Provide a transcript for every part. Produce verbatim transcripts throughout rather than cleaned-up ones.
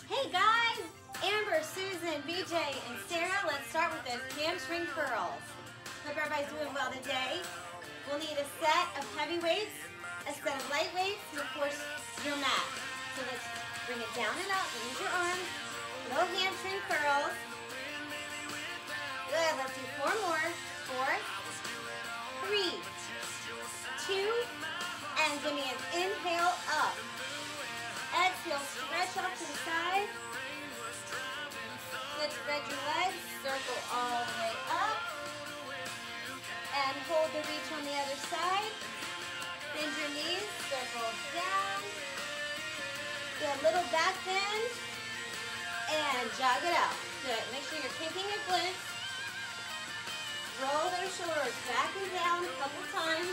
Hey guys, Amber, Susan, B J, and Sarah, let's start with those hamstring curls. Hope everybody's doing well today. We'll need a set of heavy weights, a set of light weights, and of course, your mat. So let's bring it down and up, use your arms, little hamstring curls. Good, let's do four more. Four, three, two, and give me an inhale up. Exhale, stretch off to the side. Good, spread your legs, circle all the way up. And hold the reach on the other side. Bend your knees, circle down. Good, little back bend. And jog it out. Good, make sure you're kicking your glutes. Roll those shoulders back and down a couple times.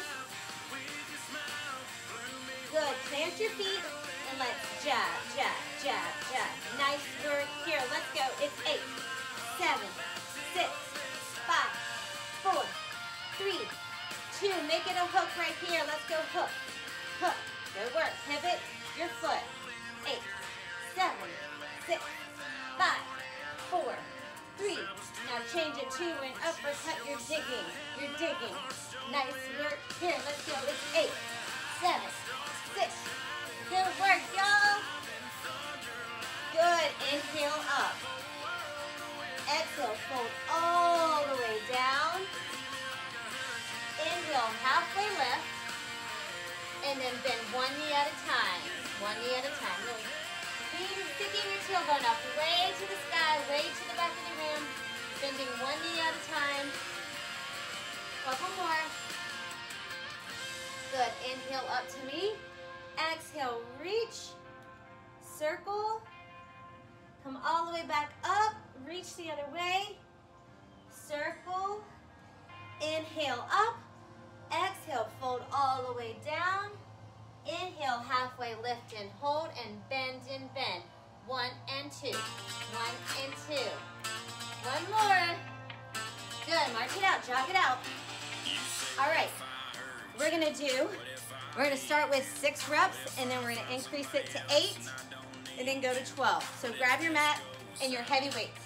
Good, plant your feet. And let's jab, jab, jab, jab. Nice work here. Let's go. It's eight, seven, six, five, four, three, two. Make it a hook right here. Let's go hook, hook. Good work. Pivot your foot. Eight, seven, six, five, four, three. Now change it to an uppercut. You're digging. You're digging. Nice work here. Let's go. It's eight, seven, six. Good work, y'all. Good. Inhale up. Exhale, fold all the way down. Inhale, halfway lift. And then bend one knee at a time. One knee at a time. Really keep sticking your tailbone up way to the sky, way to the back of the room. Bending one knee at a time. Couple more. Good. Inhale up to me. Exhale, reach, circle, come all the way back up, reach the other way, circle, inhale up, exhale, fold all the way down, inhale, halfway lift and hold, and bend and bend. One and two, one and two. One more. Good, march it out, jog it out. All right, we're gonna do We're gonna start with six reps, and then we're gonna increase it to eight, and then go to twelve. So grab your mat and your heavy weights.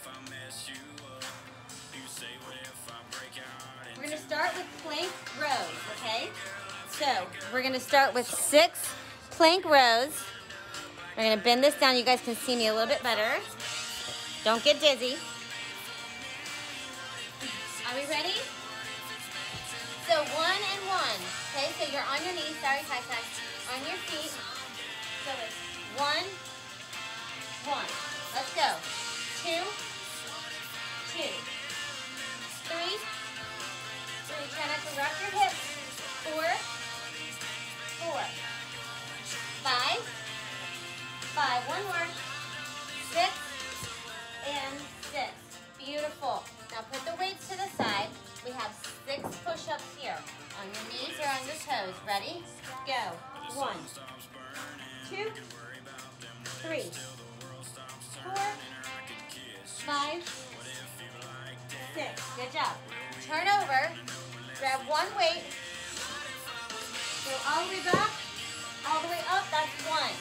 We're gonna start with plank rows, okay? So we're gonna start with six plank rows. We're gonna bend this down. You guys can see me a little bit better. Don't get dizzy. Are we ready? So one and one, okay? So you're on your knees, sorry, high side, on your feet. So it's one, one. Let's go. Two, two, three, three. Try not to rock your hips. Four, four, five, five. One more. Six and six. Beautiful. Now put the weights to the side. We have six push-ups here, on your knees or on your toes. Ready? Go. One, two, three, four, five, six. Good job. Turn over, grab one weight, go all the way back, all the way up. That's one,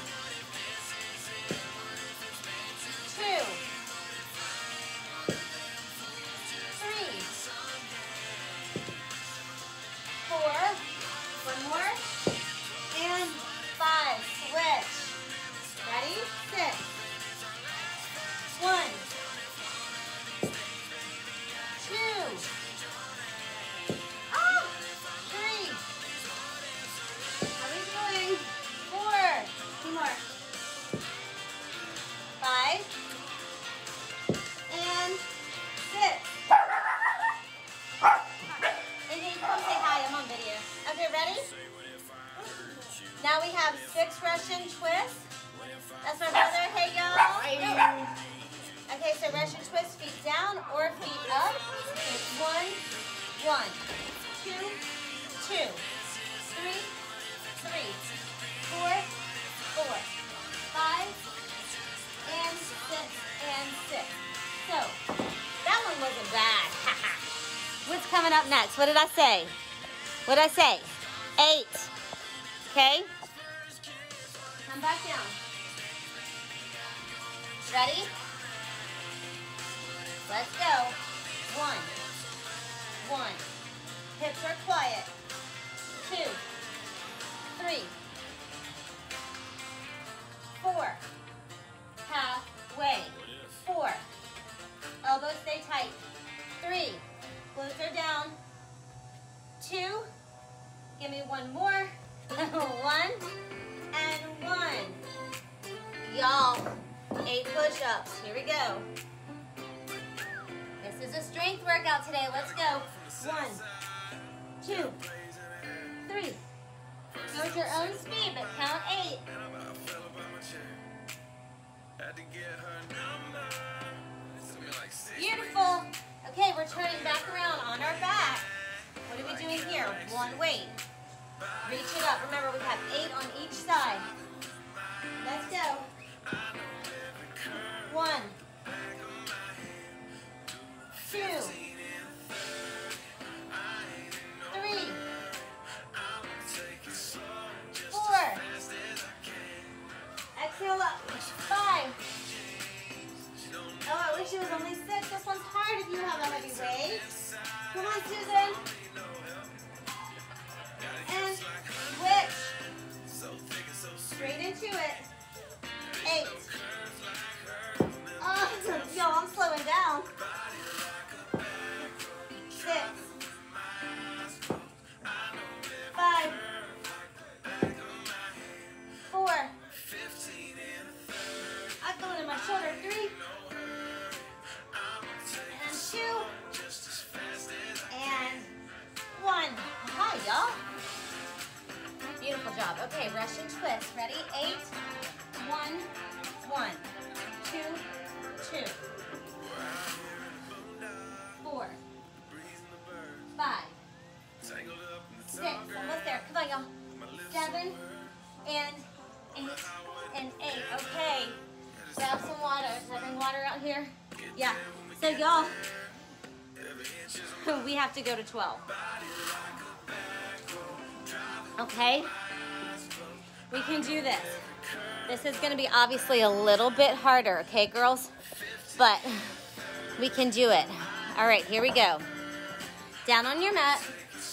two, three, four, one more, and five. Switch. Ready? Six. One, two, oh, three. How are we doing? Four. Two more. Five. And six. And then come say hi. I'm on video. Okay, ready? Now we have six Russian twists. That's my brother. Hey, y'all. Okay, so Russian twist, feet down or feet up. It's one, one, two, two, three, three, four, four, five, and six, and six. So, that one wasn't bad. What's coming up next? What did I say? What did I say? Eight. Okay? Come back down. Ready? Let's go. One. One. Hips are quiet. Two. Three. Four. Halfway. Four. Elbows stay tight. Three. Glutes are down. Two. Give me one more. One. And one. Y'all, eight push-ups. Here we go. This is a strength workout today. Let's go. One, two, three. Go at your own speed, but count eight. Beautiful. Okay, we're turning back around on our back. What are we doing here? One weight. Reach it up. Remember, we have eight on each side. Let's go. One. Two. Three. Four. Exhale up. Five. Oh, I wish it was only six. This one's hard if you have a heavy weight. Come on, Susan. And switch. Straight into it. Eight. Oh, yo, I'm slowing down. Six. Five. Four. I feel it in my shoulder. Three. And two. And one. Hi, y'all. Beautiful job. Okay, Russian twist. Ready? Eight. One. One. Two. Two. Four. Five. Six. Almost there. Come on, y'all. Seven. And eight. And eight. Okay. Grab some water. Can I bring water out here? Yeah. So, y'all, we have to go to twelve. Okay? We can do this. This is going to be obviously a little bit harder, okay, girls? But we can do it. All right, here we go. Down on your mat.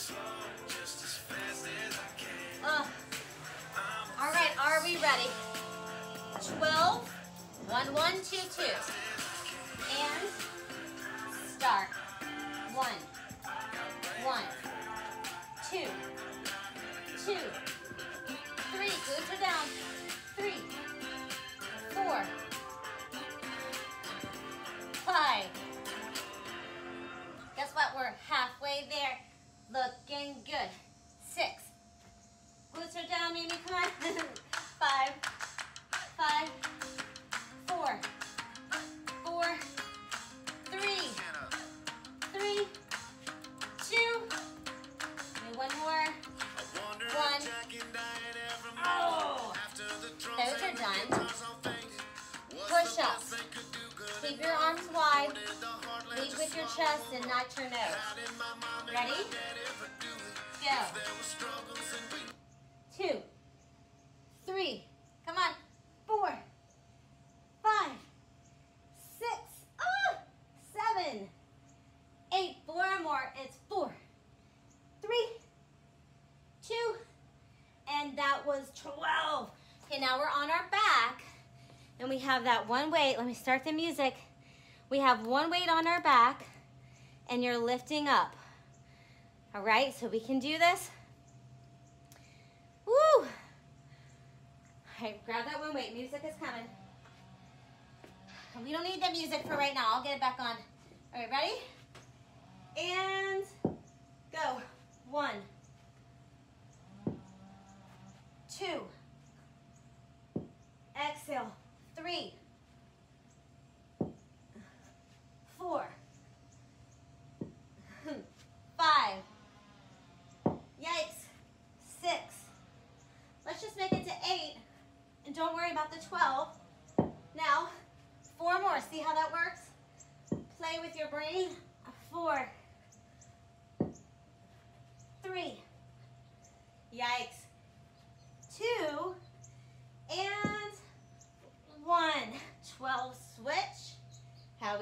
Uh, all right, are we ready? twelve. One, one, two, two. And start. One. One. Two. Two. Three. Glutes are down. Three. Four. Five. Guess what? We're halfway there. Looking good. Six. Glutes are down, Mimi. Come on. Five. Five. Four. Four. Three. Three. Two. And one more. One. Oh. Those are done. Push-ups. Keep your arms wide. Lead with your chest and not your nose. Ready? Go. Two. Three. Come on. Four. Five. Six. Ah, seven. Eight. Four more. It's four. Three. Two. And that was twelve. Okay, now we're on our back. And we have that one weight. Let me start the music. We have one weight on our back. And you're lifting up. All right, so we can do this. Woo! All right, grab that one weight. Music is coming. We don't need the music for right now. I'll get it back on. All right, ready? And go. One. Two. Exhale. Three. Four. Five. Yikes. Six. Let's just make it to eight. And don't worry about the twelve. Now, four more. See how that works? Play with your brain. Four. Three. Yikes. Two. And one. twelve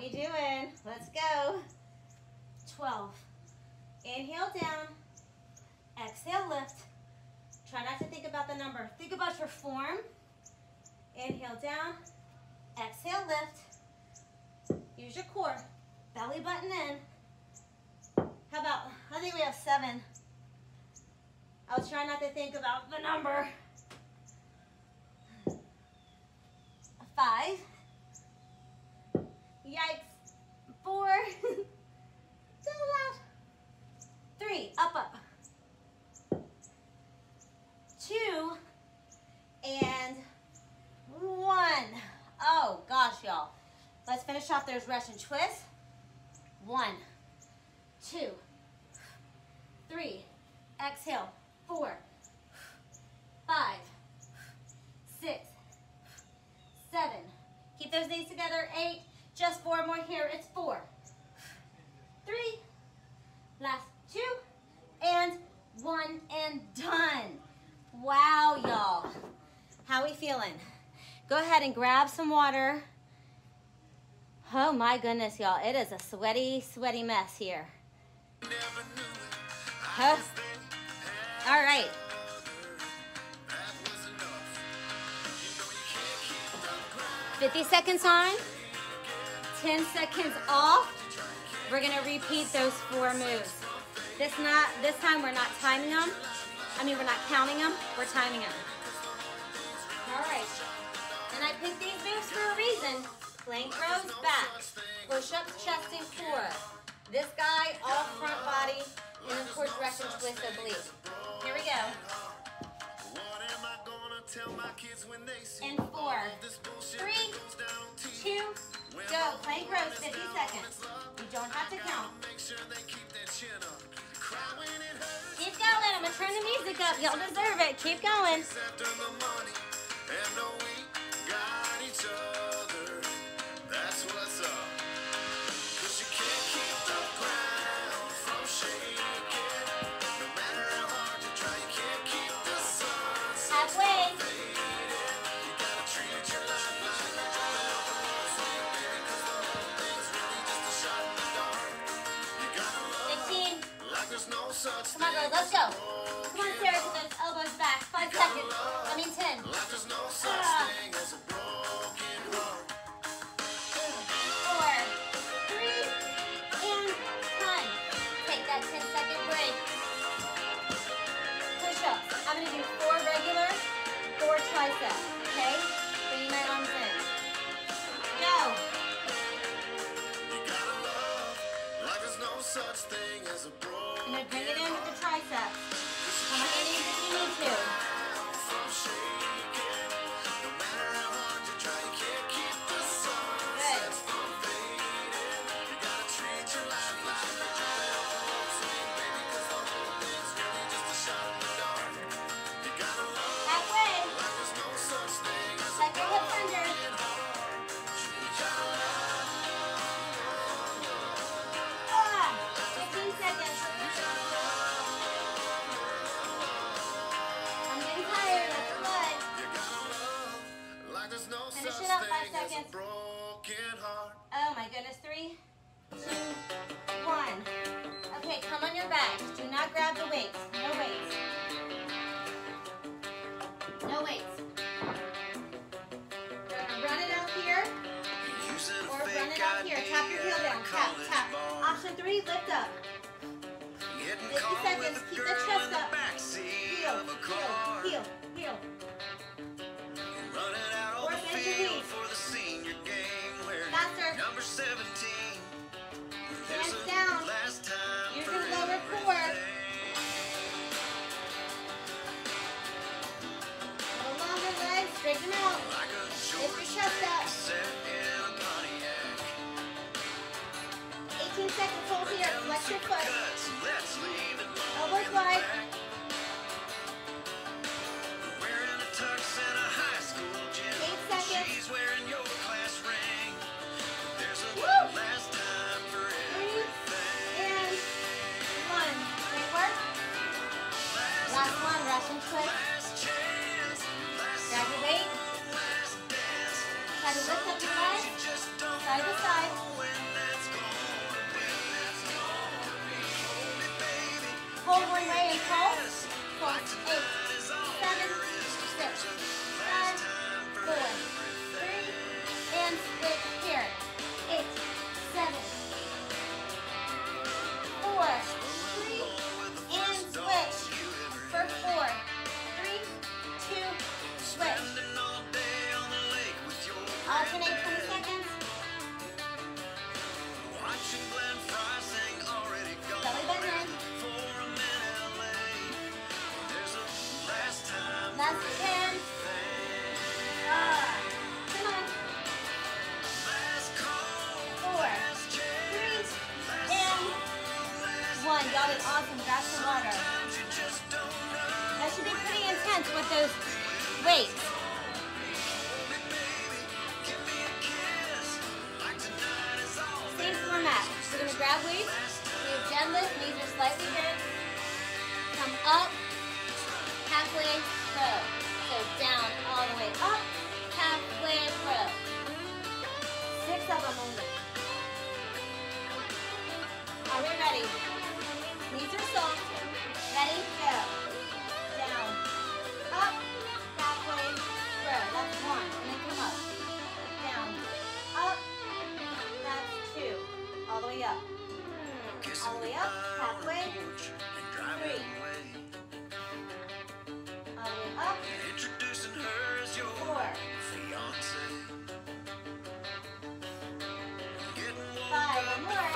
we doing? Let's go. twelve. Inhale down. Exhale, lift. Try not to think about the number. Think about your form. Inhale down. Exhale, lift. Use your core. Belly button in. How about, I think we have seven. I was trying not to think about the number. Five. Yikes. Four. So loud. Three. Up, up. Two. And one. Oh, gosh, y'all. Let's finish off those Russian twists. One. Two. Three. Exhale. Four. Five. Six. Seven. Keep those knees together. Eight. Just four more here. It's four. Three. Last two. And one. And done. Wow, y'all. How we feeling? Go ahead and grab some water. Oh my goodness, y'all. It is a sweaty, sweaty mess here. Huh? All right. fifty seconds on, ten seconds off. We're gonna repeat those four moves. This not this time we're not timing them. I mean, we're not counting them, we're timing them. All right. And I picked these moves for a reason. Plank rows, back. Push-ups, chest, and core. This guy, all front body, and of course, Russian twist oblique. Here we go. And four, three, two, go. Plank rows, fifty seconds. You don't have to count. Keep going. I'm going to turn the music up. Y'all deserve it. Keep going. Come on, girls, let's go. Come on, Sarah, to those elbows back. Five seconds. I mean, ten. Uh, four, three, and one. Take that ten second break. Push ups. I'm going to do four regular, four triceps. Okay? Bring my arms in. Go. And then bring it in with the triceps. Come on, knees if you need to. Good. Halfway. Tuck your hips under. Ah, fifteen seconds. I'm getting tired. That's good. Finish it up. Five seconds. Oh my goodness. Three, two, one. Okay, come on your back. Do not grab the weights. No weights. No weights. We're gonna run it out here, or run it out here. Tap your heel down. Tap, tap. Option three, lift up. fifty seconds. Keep the chest up. Heel, heel, heel, heel. Or bend your knees. Faster. Hands down. Use your lower core. No longer legs. Straighten them out. Lift your chest up. eighteen seconds. Hold here. Flex your foot. Elbows wide. Eight seconds. Woo! Three and one. Great work. Last one. Russian twist. Grab your weight. Try to lift up your legs. Side to side. Roll one way and pulse. Pulse. Eight, seven, six, five, four, three, and switch here. Eight, seven, four, three, and switch. For four, three, two, switch. Alternate twenty seconds. Belly button in. Last ten. Ah, come on. Four, three, and one. Y'all did awesome. Grab some water. That should be pretty intense with those weights. Same format. We're going to grab weights. Do a deadlift. Knees are slightly bent. Come up. Halfway row. So down all the way up. Halfway row. Six of them only. Are we ready? Knees are soft. Ready? Go. Down. Up. Halfway row. That's one. And then come up. Down. Up. That's two. All the way up. All the way up. Halfway. Three. All the way up. Four. Five. One more.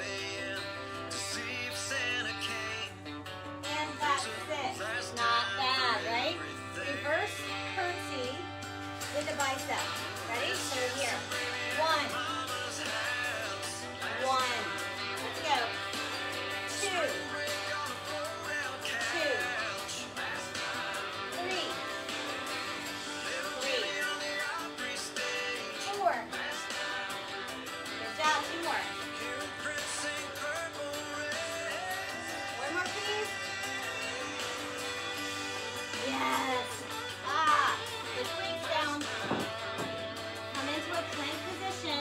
And that's six. Not bad, right? Reverse curtsy with the bicep. Ready? So here. One. One. Let's go. Two. Two. Three. Three. Four. Good job. Two more. One more, please. Yes. Ah. Push weights down. Come into a plank position.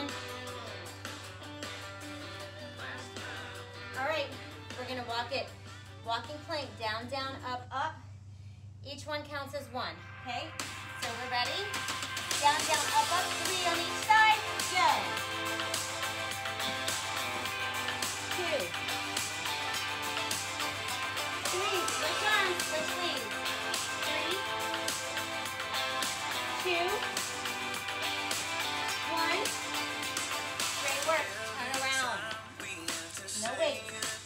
All right. We're going to walk it. Walking plank. Down, down, up, up. Each one counts as one. Okay? So we're ready. Down, down, up, up. Three on each side. Go. Two. Three. Switch arms. Switch legs. Three. Two. One. Great work. Turn around. No weight.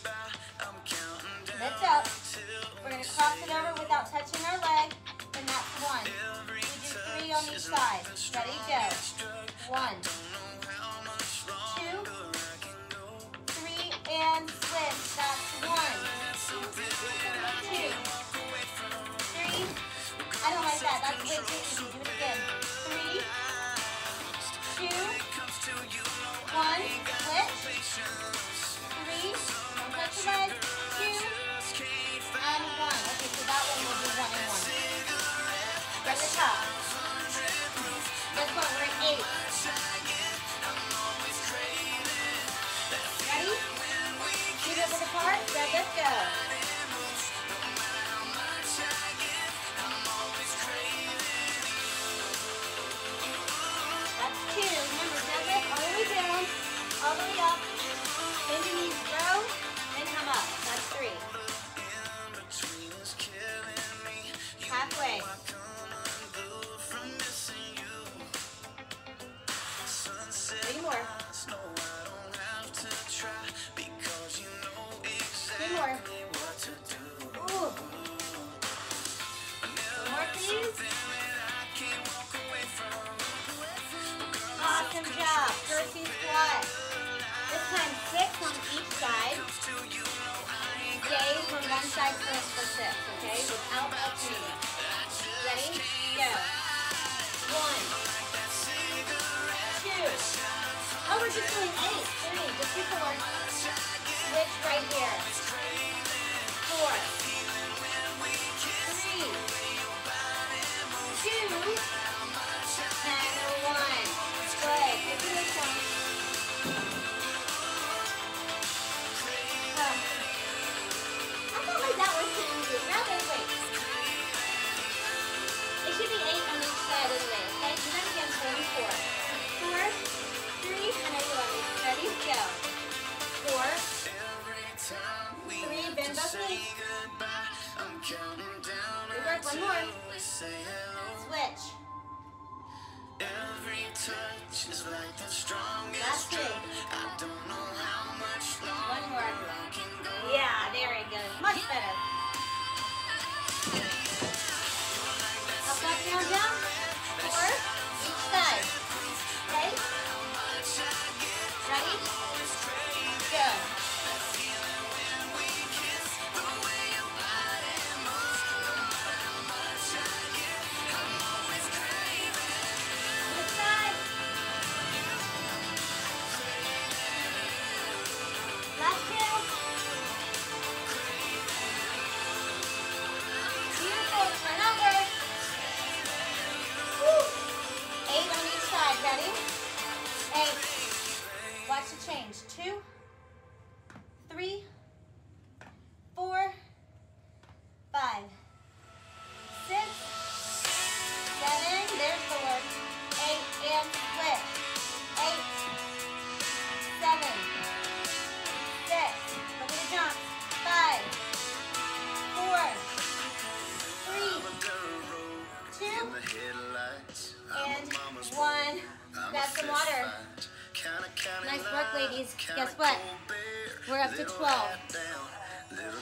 Lift up. We're going to cross it over without touching our leg. And that's one. We do three on each side. Ready? Go. One. Two. Three. And switch. That's one. Two. Three. I don't like that. That's way too easy. Do it again. Three. Two. One. Switch. Three. Don't touch your leg. Two. And one. Okay, so that one will be one and one. At the top. This one, we're at eight. Ready? Keep it with the part. Good, let's go. That's two. Remember, deadlift all the way down, all the way up. Bend your knees, grow, then come up. That's three. Halfway. Three more. Three more. Ooh. One more, please. Awesome job. Curtsy squat. This time six on each side. Stay from one side first for six, okay? Without alternating. Ready? Go. One. Two. Oh, we're just doing eight. Three. Just do four. Switch right here. Four. Three. Two. And one. Good. Good for this one. I felt like that Last two. One more. Yeah, there it goes. Much better. Up, up, down, down. Four. Each side. Okay? Ready? Go. This side. Last two. Beautiful. Turn over. Woo. Eight on each side. Ready? Eight. Watch the change. Two, three, four, five, six, seven. There's the work. Eight and split. Eight, seven, six. Look at the jump. Five, four, three, two, and one. Grab some water. Nice work, ladies. Guess what? We're up to twelve. You're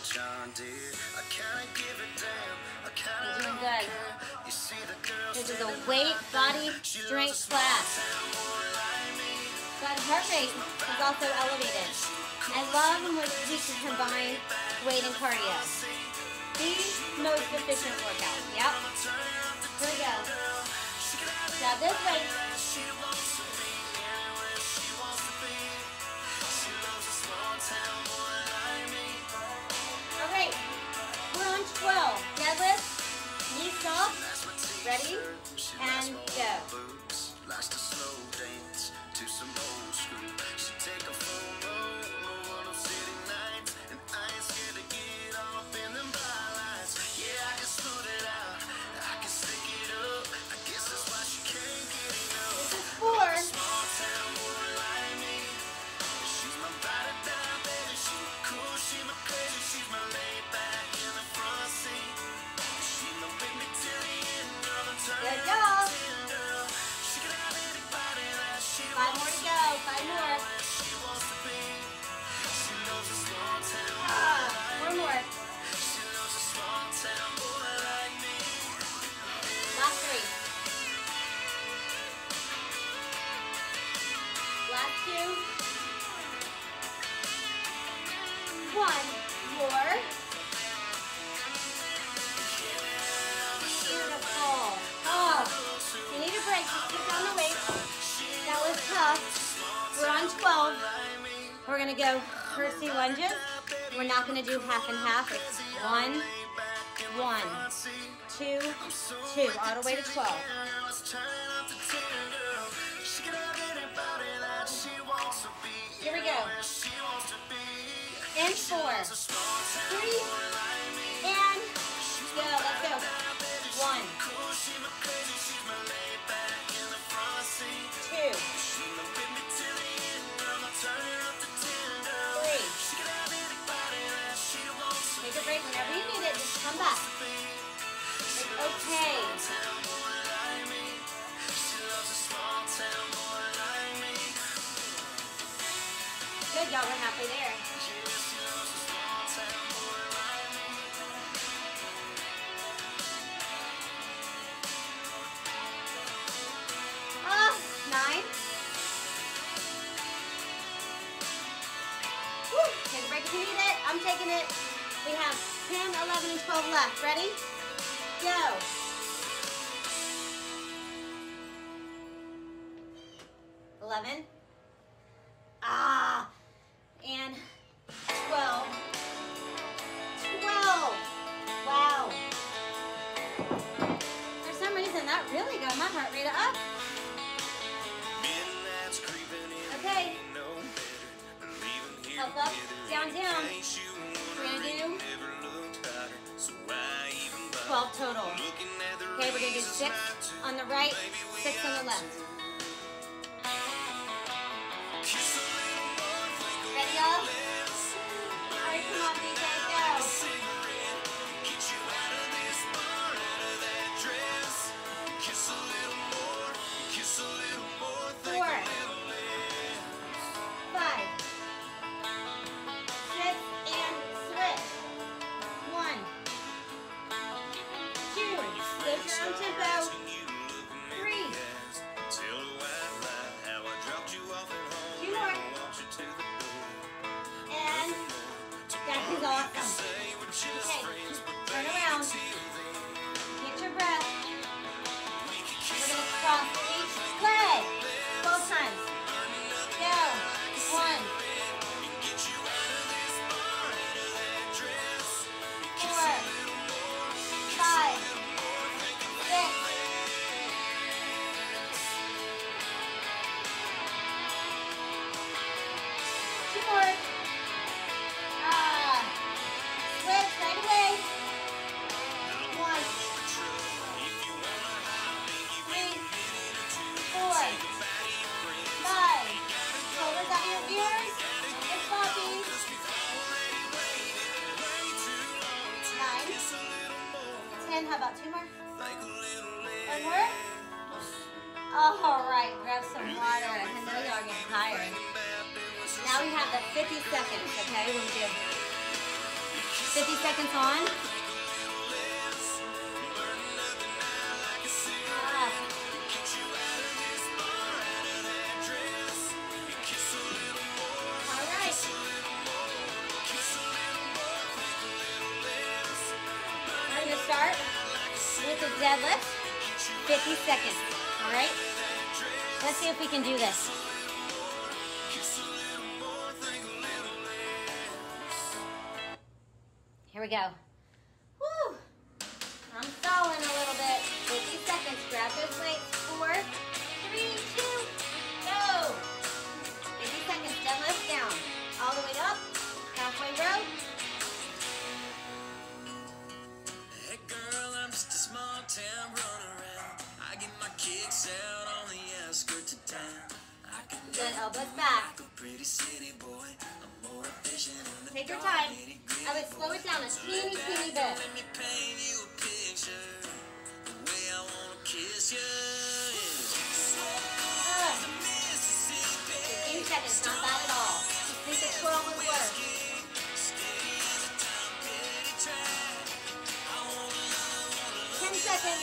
doing good. This is a weight, body, strength class. That heart rate is also elevated. I love when we can combine weight and cardio. The most efficient workout. Yep. Here we go. Now this way. All right, we're on twelve. Deadlift, knees soft, ready, and go. This is four. Good job. Five more to go. Five more. Ah, one more. Last three. Last two. One more. Beautiful. Oh, you need a break. Just keep down the weight. That was tough. We're on twelve. We're going to go curtsy lunges. We're not going to do half and half. It's one, one, two, two, all the way to twelve. Here we go. And four, three, and go. Let's go. One, two, three. Take a break whenever you need it. Just come back. It's okay. Good, y'all. We're halfway there. Nine. Woo. Take a break if you need it. I'm taking it. We have ten, eleven, and twelve left. Ready? Go. eleven. Ah. And twelve. twelve. Wow. For some reason, that really got my heart rate up. Okay. Up, up, down, down. We're going to do twelve total. Okay, we're going to do six on the right, six on the left. Ready, y'all? All right, come on, D J, go. Four. And that is awesome. Okay, turn around. Get your breath. We're going to cross each leg. twelve times. Go. One. Four. Five. Six. Two more. Ah. Switch right away. One. Three. Four. Five. Shoulders out of your ears. It's floppy. Nine. Ten. How about two more? One more? All right. Grab some water. I know y'all are getting tired. Now we have the fifty seconds, okay? We're going to do fifty seconds on. Ah. All right. We're going to start with the deadlift, fifty seconds, all right? Let's see if we can do this. Here we go. Woo! I'm stalling a little bit. fifty seconds. Grab those weights. Four, three, two, go. fifty seconds. Deadlift down. All the way up. Halfway row. Hey girl, I'm just a small town runaround. I get my kicks out on the outskirts of town. I can Good. Elbows back. like a pretty city boy. I'm more efficient in the Take your time. I would slow it down a teeny, teeny bit. Let me paint you a picture. The way I wanna kiss you is Uh, fifteen seconds. Not bad at all. Just think the twirl would work. ten seconds.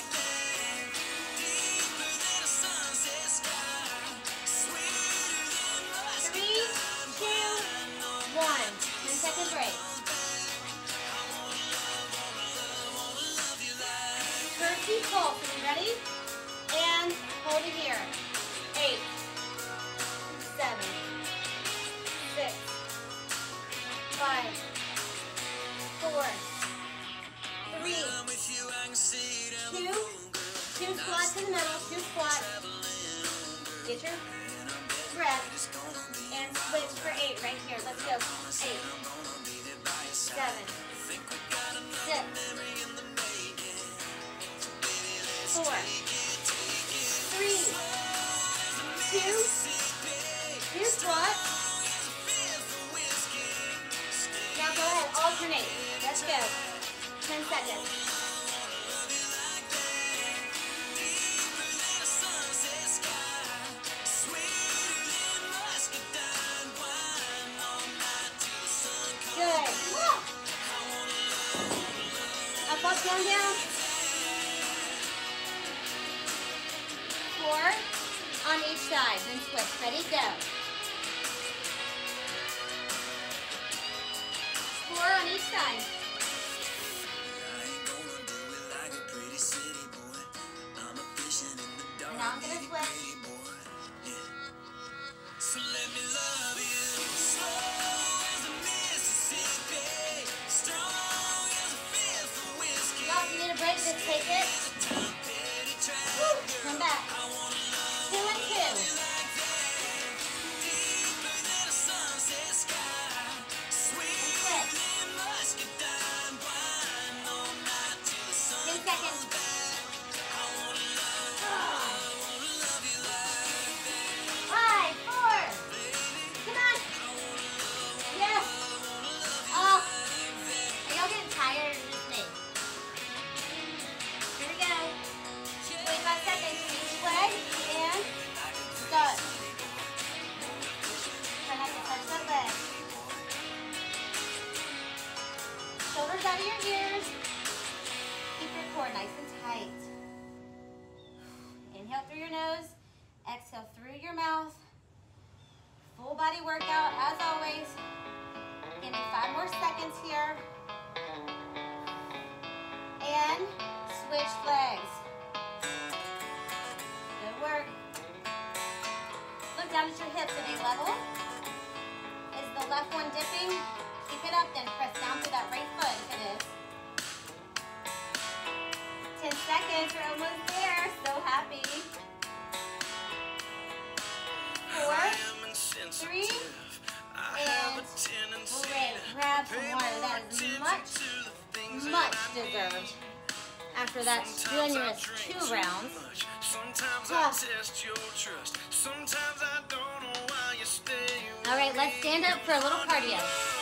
Three, two, one. ten second break. Curtsy pulse. Are you ready? And hold it here. Eight, seven, six, five, four, three, two, two squats in the middle, two squats. Get your breath and switch for eight right here. Let's go. Eight, seven, six, four, three, two, two squats. Now go ahead, alternate. Let's go. ten seconds. Good. Up, up, down, down. Four on each side, then switch. Ready, go. Four on each side. And now I'm going to switch. So let me love you, slow as a Mississippi, strong as a fifth of whiskey. Y'all, if you need a break, just take it. Woo, come back. Two and two. Ten seconds. Five, four. Come on. Yes. Oh. Are y'all getting tired or just me? Here we go. twenty-five seconds. Each leg and start. Try not to touch that leg. Shoulders out of your ears. Keep your core nice and tight. Inhale through your nose. Exhale through your mouth. Full body. body workout as always. Give me five more seconds here. And switch legs. Good work. Look down at your hips. Are they level? Is the left one dipping? Keep it up, then press down through that right foot if it is. ten seconds, we're almost there. So happy. Four, three, and great. Grab some water. That is much, much deserved. After that strenuous two rounds. All right, let's stand up for a little cardio.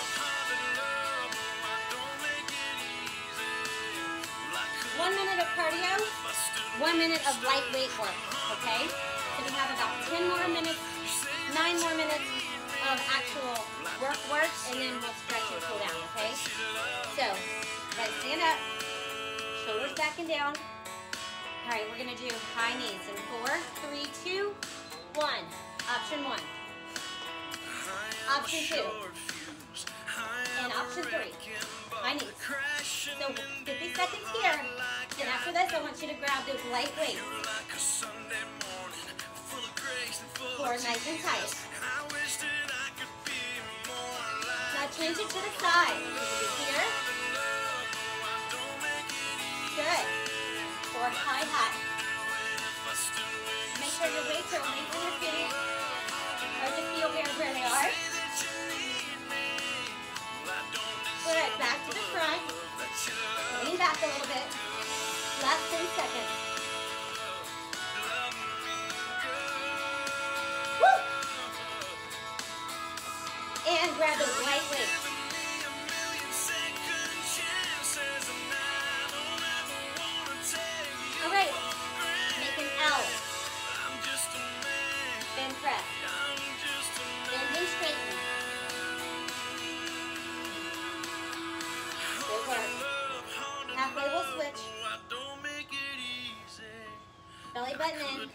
One minute of cardio, one minute of lightweight work, okay? So we have about ten more minutes, nine more minutes of actual work work, and then we'll stretch and cool down, okay? So, let's stand up, shoulders back and down. All right, we're gonna do high knees in four, three, two, one. Option one. Option two. And option three. High knees. So fifty seconds here. And after this, I want you to grab those light weights. Core nice and tight. Now change it to the side. Here. Good. Or high, high. Make sure your weights are only on your feet. Hard to feel here where they are. Good. Back to the front. Lean back a little bit. Last ten seconds. Woo! And grab those light weights. All right. Make an L. Bend press. Bend and straighten. Good work. Halfway we'll switch. Belly button in.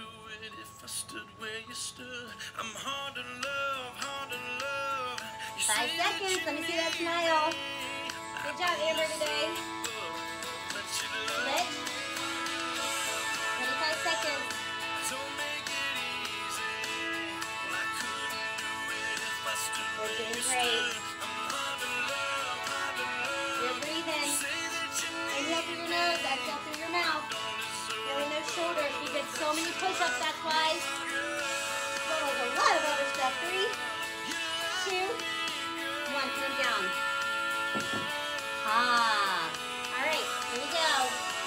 Five seconds. Let me see that smile. Good job, Amber, today. Switch. twenty-five seconds. We're doing great. You're breathing. Inhale through your nose, exhale through your mouth. Feeling those shoulders. We did so many push-ups, that's why. Well, there's a lot of other stuff. Three, two, one. Put them down. Ah. All right, here we go.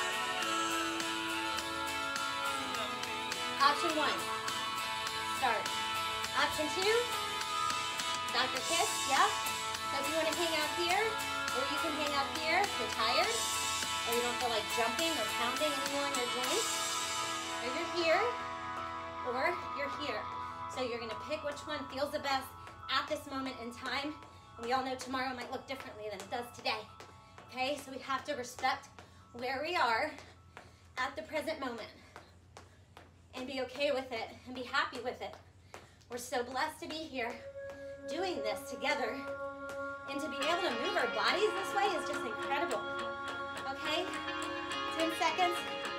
Option one. Start. Option two. Doctor Kiss, yeah? So if you want to hang out here, or you can hang out here if you're tired, or you don't feel like jumping or pounding anymore in your joints. Or you're here, or you're here. So you're gonna pick which one feels the best at this moment in time. And we all know tomorrow might look differently than it does today. Okay, so we have to respect where we are at the present moment and be okay with it and be happy with it. We're so blessed to be here doing this together, and to be able to move our bodies this way is just incredible. Okay, ten seconds.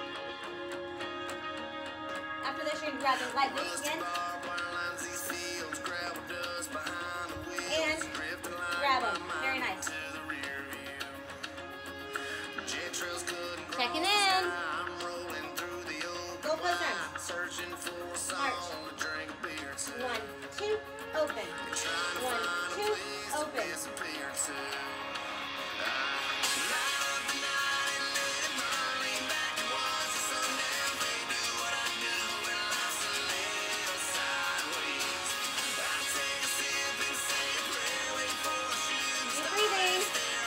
After this, you're gonna grab the light weights again. And grab them, very nice. Checking in. Go post arms. March. One, two, open. One, two, open. Keep breathing.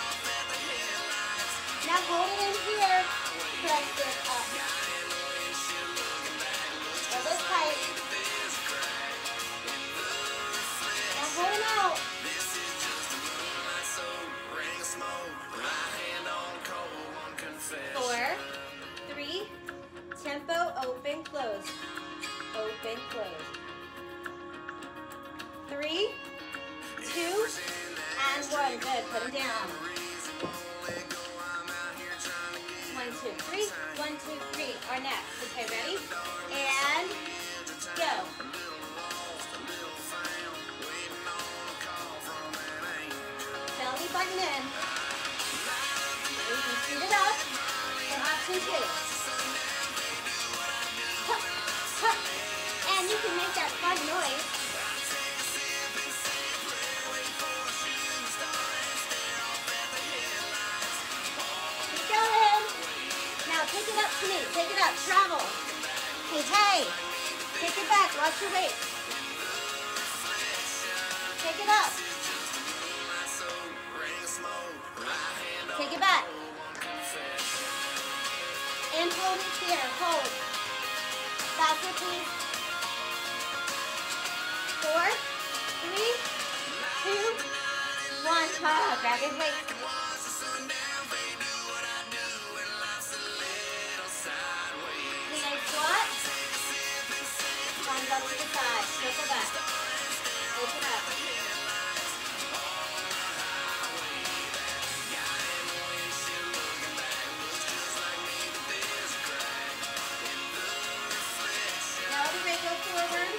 Now hold it in here. Press it up. Elbows tight. Now hold them out. Four, three, tempo, open, close. Open, close. Three, Very good. Put them down. One, two, three. One, two, three. Our next. Okay, ready? And go. Belly button in. You can speed it up. And option two. And you can make that fun noise. Keep going. Now pick it up to me. Pick it up. Travel. Hey, hey. Take it back. Watch your weight. Take it up. Take it back. And hold it here. Hold. Faster, please. Four, three, two, one. Ah, grab your weight. Nice squat. Thumbs up to the side. Circle back. Open up. Now the leg go forward.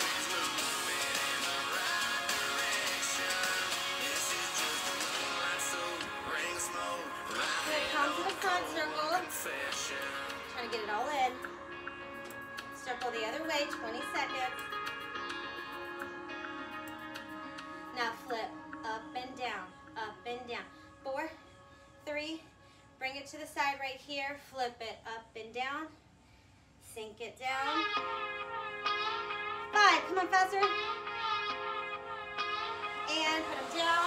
Good. Come to the front circle. Try to get it all in. Circle the other way, twenty seconds. Now flip up and down, up and down. Four, three, bring it to the side right here. Flip it up and down. Sink it down. Five, come on faster. And put them down.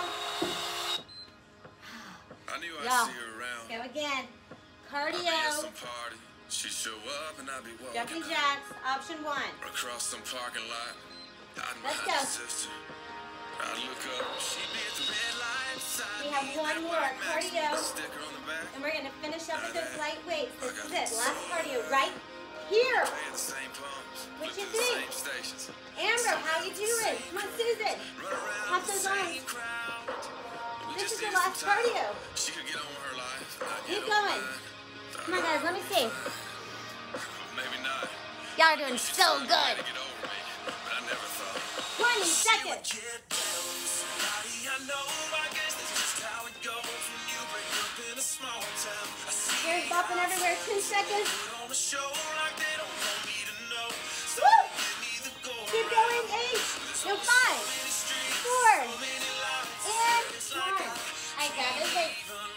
I knew I'd Yeah. see her around. Go again. I'd be at Cardio. some party. She'd show up and I'd be walking Jumping out. jacks, option one. Across some parking lot. I'd Let's behind go. my sister. I'd look up. She'd be at the red light. Side We have me, one that more, white Maxi cardio. with a sticker on the back. And we're gonna finish up with those light weights. This is it, last cardio right here. Play at the same pumps. What flip you to the think? same stations. Amber, how you doing? Come on, Susan. Run around Pop the those same arms. crowd. We This just is the needed last some time. cardio. She could get on with her life. I'd Keep get on going. mine. Come on, guys, let me see. Maybe not. Y'all are doing so Trying good. to get over me, but I never thought. twenty seconds. Get down with somebody I know. I guess that's just how it goes when you break up in a small town. I see Here's bopping everywhere, ten seconds. it on the show like they don't want me to know. So Woo! give me the gold. Keep going, eight, no, five, four, and one. I got it, wait.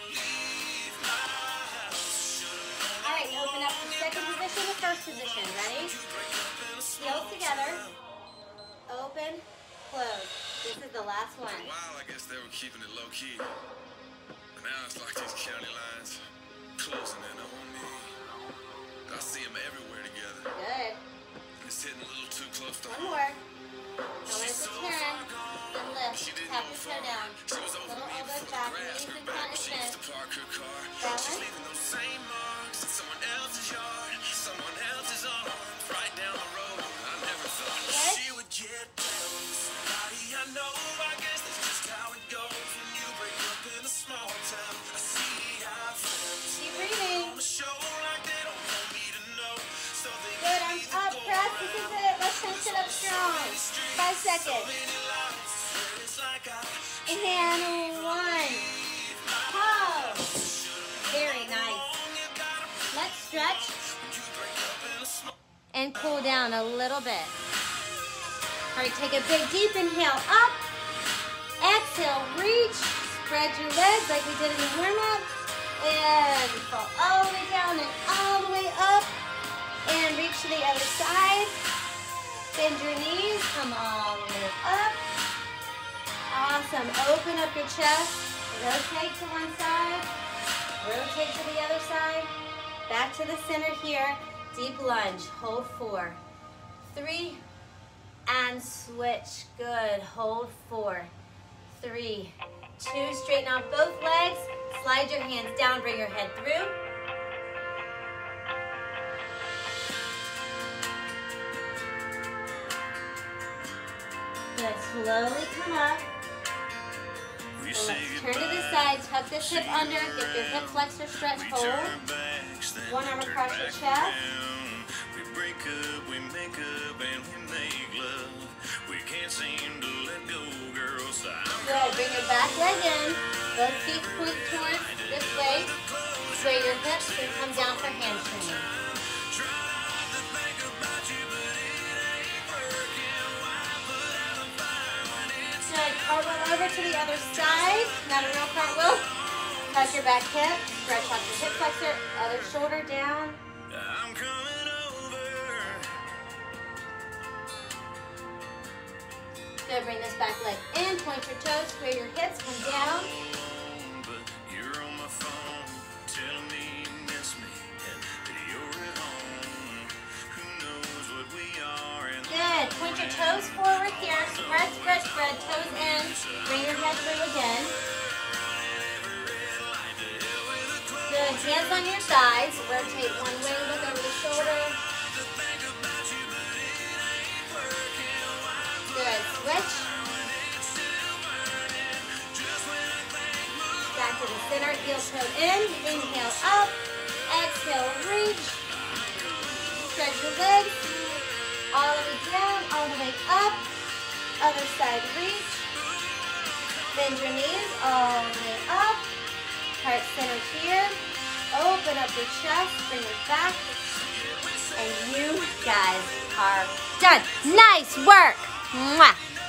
All right, open up the second position, the first position. Ready? Heels together. Open, close. This is the last For a one. while, I guess they were keeping it low key. But now it's like these county lines closing in on me. I see them everywhere together. Good. And it's hitting a little too close to One home. more. Go into turn and lift. Tap the toe down. Little elbows back, knees in front and bend. Balance. Leaving those same marks in someone else's yard, someone else's arms, right down the road. I never thought Good. she would get down with somebody I know. I guess that's just how it goes when you break up in a small town. I see our friends Keep breathing. on the show like they don't want me to know. So they Good, arms up, press. This is it. Let's tense it up strong. Five seconds. And one. Pause. Very nice. Let's stretch and cool down a little bit. All right, take a big deep inhale up. Exhale, reach. Spread your legs like we did in the warm-up. And fall all the way down and all the way up. And reach to the other side. Bend your knees, come all the way up. Awesome, open up your chest. Rotate to one side. Rotate to the other side. Back to the center here. Deep lunge, hold four. Three, and switch. Good, hold four. Three, two, straighten out both legs. Slide your hands down, bring your head through. Good, slowly come up. So let's turn to the side, tuck this hip under, get your hip flexor stretch, hold. One arm across your chest. We break up, we make up, and we make love. We can't seem to let go, girl. So good, bring your back leg in. Both feet point towards this way. Sway your hips and come down for hamstring. Good, cartwheel over to the other side. Not a real cartwheel. Tuck your back hip, stretch out your hip flexor, other shoulder down. I'm coming over. Good, bring this back leg in, point your toes, square your hips, come down. But you're on my phone, telling me you miss me, and that you're at home. Who knows what we are? And good, point your toes forward here, spread, spread, spread, toes in. Bring your head through again. Good, hands on your thighs, rotate one way, look over the shoulder. Good, switch. Back to the center, heel toe in, inhale up, exhale, reach. Stretch your legs, all the way down, all the way up. Other side, reach. Bend your knees all the way up. Heart center here. Open up your chest, bring it back. And you guys are done. Nice work. Mwah.